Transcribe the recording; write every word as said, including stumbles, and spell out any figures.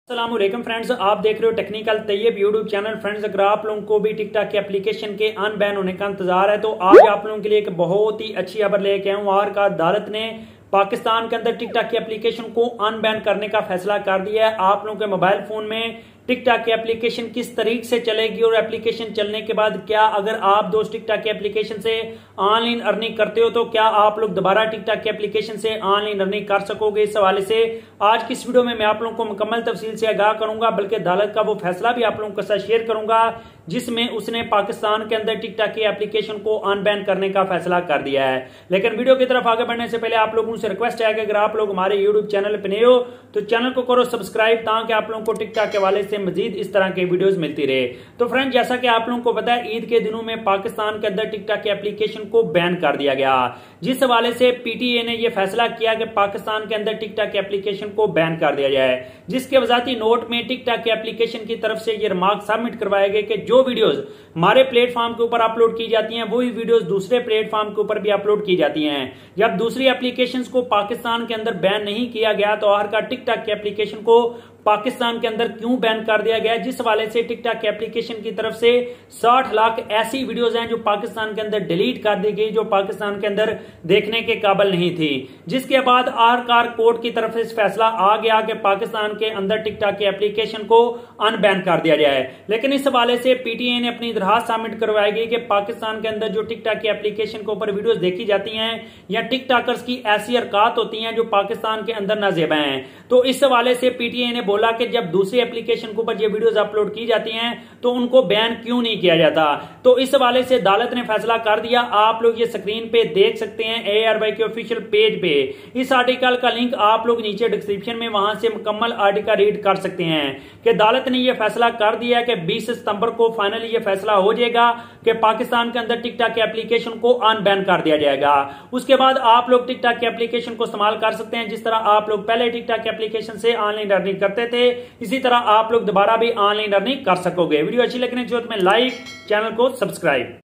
अस्सलामुअलैकुम फ्रेंड्स, आप देख रहे हो technical Tayyab YouTube channel. Friends, अगर आप लोगों को भी टिकटॉक के एप्लीकेशन के अनबैन होने का इंतजार है तो आज आप लोगों के लिए एक बहुत ही अच्छी खबर लेके आऊँ। आर का अदालत ने पाकिस्तान के अंदर टिकटॉक की एप्लीकेशन को अनबैन करने का फैसला कर दिया है। आप लोगों के मोबाइल फोन में टिकटॉक की एप्लीकेशन किस तरीके से चलेगी और एप्लीकेशन चलने के बाद क्या अगर आप दोस्त टिकटॉक की एप्लीकेशन से ऑनलाइन अर्निंग करते हो तो क्या आप लोग दोबारा टिकटॉक की एप्लीकेशन से ऑनलाइन अर्निंग कर सकोगे। इस हवाले से आज की इस वीडियो में मैं आप लोगों को मुकम्मल तफसील से आगाह करूंगा, बल्कि अदालत का वो फैसला भी आप लोगों के साथ शेयर करूंगा जिसमें उसने पाकिस्तान के अंदर टिकटॉक की एप्लीकेशन को अनबैन करने का फैसला कर दिया है। लेकिन वीडियो की तरफ आगे बढ़ने से पहले आप लोगों से रिक्वेस्ट है कि अगर आप लोग हमारे यूट्यूब चैनल पर नए हो तो चैनल को करो सब्सक्राइब ताकि आप लोगों को टिकटॉक के हवाले से मजीद इस तरह के वीडियोस मिलती रहे। तो फ्रेंड, जैसा कि आप लोगों को पता है, ईद के दिनों में पाकिस्तान के अंदर टिकटॉक की एप्लीकेशन को बैन कर दिया गया, जिस हवाले से पीटीए ने यह फैसला किया कि पाकिस्तान के अंदर टिकटॉक की एप्लीकेशन को बैन कर दिया जाए, जिसके वजाती नोट में टिकटॉक की एप्लीकेशन की तरफ से यह रिमार्क सबमिट करवाए गए कि जो वीडियोस हमारे प्लेटफॉर्म के ऊपर अपलोड की जाती हैं वही वीडियोस दूसरे प्लेटफॉर्म के ऊपर भी अपलोड की जाती हैं। जब दूसरी एप्लीकेशंस को पाकिस्तान के अंदर बैन नहीं किया गया तो आखिरकार टिकटॉक की एप्लीकेशन को पाकिस्तान के अंदर क्यों बैन कर दिया गया, जिस हवाले से टिकटॉक की एप्लीकेशन की तरफ से साठ लाख ऐसी वीडियोस हैं जो पाकिस्तान के अंदर डिलीट कर दी गई, जो पाकिस्तान के अंदर देखने के काबिल नहीं थी। जिसके बाद आरकार कोर्ट की तरफ से इस फैसला आ गया कि पाकिस्तान के अंदर टिकटॉक की एप्लीकेशन को अनबैन कर दिया जाए। लेकिन इस हवाले से पीटीए ने अपनी दरखास्त सबमिट करवाई गई कि पाकिस्तान के अंदर जो टिकटॉक की एप्लीकेशन के ऊपर वीडियोस देखी जाती हैं या टिकटॉकर्स की ऐसी हरकत होती हैं जो पाकिस्तान के अंदर नाजेब हैं, तो इस हवाले से पीटीए ने बोला कि जब दूसरी एप्लीकेशन के ऊपर ये वीडियोस अपलोड की जाती हैं तो उनको बैन क्यों नहीं किया जाता। तो इस हवाले से अदालत ने फैसला कर दिया। आप लोग ये स्क्रीन पे देख सकते हैं एआरवाई के ऑफिशियल पेज पे। इस आर्टिकल का लिंक आप लोग नीचे डिस्क्रिप्शन में वहां से मुकम्मल आर्टिकल रीड कर सकते हैं कि अदालत ने यह फैसला कर दिया कि बीस सितंबर को फाइनली यह फैसला हो जाएगा कि पाकिस्तान के अंदर टिकटॉक की एप्लीकेशन को अनबैन कर दिया जाएगा। उसके बाद आप लोग टिकटॉक की एप्लीकेशन को इस्तेमाल कर सकते हैं जिस तरह आप लोग पहले टिकटॉक की एप्लीकेशन से ऑनलाइन अर्निंग करते थे, इसी तरह आप लोग दोबारा भी ऑनलाइन अर्निंग कर सकोगे। वीडियो अच्छी लगने की जरूरत में लाइक, चैनल को सब्सक्राइब।